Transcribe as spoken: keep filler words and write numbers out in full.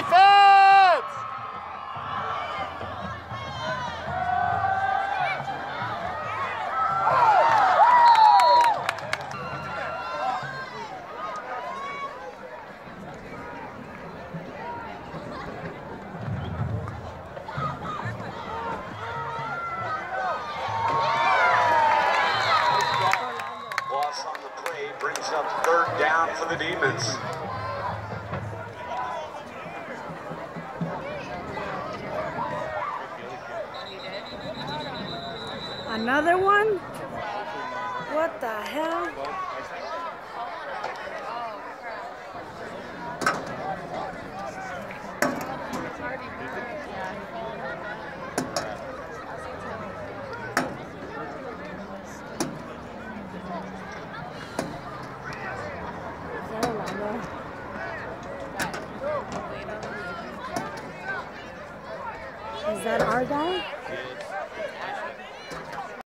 Defense! Loss on the play brings up third down for the Demons. Another one? What the hell? Is that our guy?